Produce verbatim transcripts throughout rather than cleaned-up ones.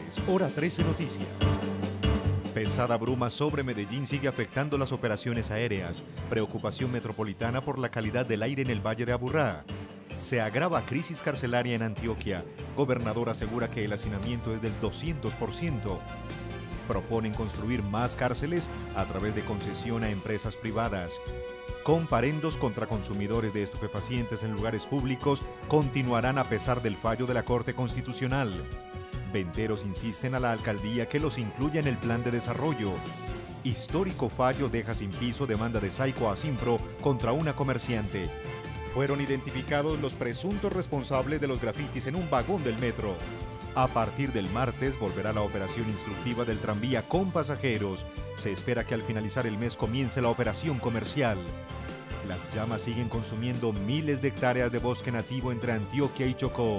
Martes, hora trece Noticias. Pesada bruma sobre Medellín sigue afectando las operaciones aéreas. Preocupación metropolitana por la calidad del aire en el Valle de Aburrá. Se agrava crisis carcelaria en Antioquia. Gobernador asegura que el hacinamiento es del doscientos por ciento. Proponen construir más cárceles a través de concesión a empresas privadas. Comparendos contra consumidores de estupefacientes en lugares públicos continuarán a pesar del fallo de la Corte Constitucional. Venteros insisten a la alcaldía que los incluya en el plan de desarrollo. Histórico fallo deja sin piso demanda de Saico a Simpro contra una comerciante. Fueron identificados los presuntos responsables de los grafitis en un vagón del metro. A partir del martes volverá la operación instructiva del tranvía con pasajeros. Se espera que al finalizar el mes comience la operación comercial. Las llamas siguen consumiendo miles de hectáreas de bosque nativo entre Antioquia y Chocó.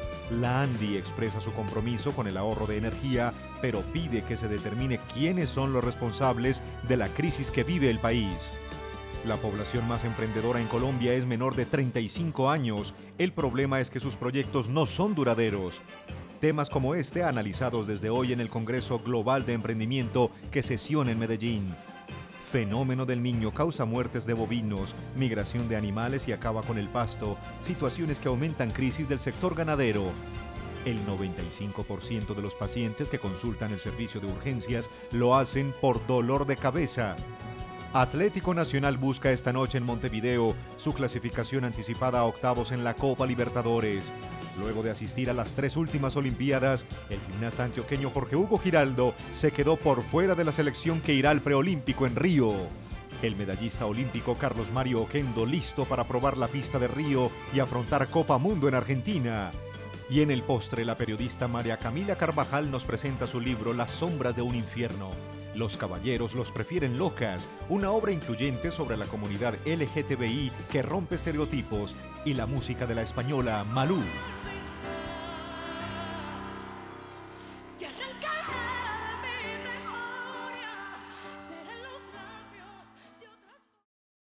La ANDI expresa su compromiso con el ahorro de energía, pero pide que se determine quiénes son los responsables de la crisis que vive el país. La población más emprendedora en Colombia es menor de treinta y cinco años. El problema es que sus proyectos no son duraderos. Temas como este analizados desde hoy en el Congreso Global de Emprendimiento que sesiona en Medellín. Fenómeno del niño causa muertes de bovinos, migración de animales y acaba con el pasto, situaciones que aumentan crisis del sector ganadero. El noventa y cinco por ciento de los pacientes que consultan el servicio de urgencias lo hacen por dolor de cabeza. Atlético Nacional busca esta noche en Montevideo su clasificación anticipada a octavos en la Copa Libertadores. Luego de asistir a las tres últimas Olimpiadas, el gimnasta antioqueño Jorge Hugo Giraldo se quedó por fuera de la selección que irá al preolímpico en Río. El medallista olímpico Carlos Mario Oquendo listo para probar la pista de Río y afrontar Copa Mundo en Argentina. Y en el postre, la periodista María Camila Carvajal nos presenta su libro Las sombras de un infierno. Los caballeros los prefieren locas, una obra incluyente sobre la comunidad L G T B I que rompe estereotipos, y la música de la española Malú.